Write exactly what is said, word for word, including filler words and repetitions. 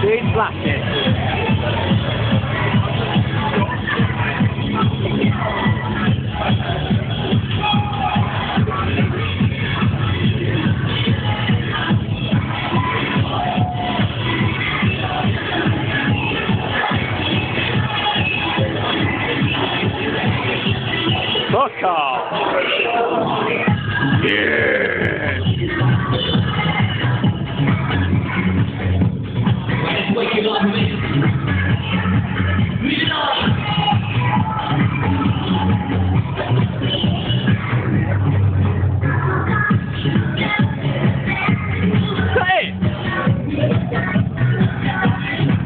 Big blasted. Fuck off! Yeah! Wake it up, man. Read it all.